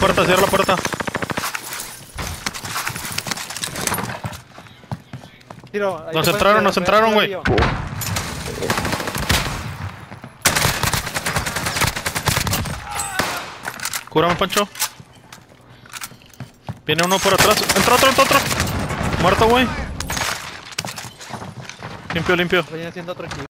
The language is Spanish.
puerta, cierra la puerta. Tiro, ahí Nos te pueden entraron, tirar, güey. tío. Cúrame, Pancho. Viene uno por atrás. Entra otro. Muerto, güey. Limpio. Viene haciendo otro equipo.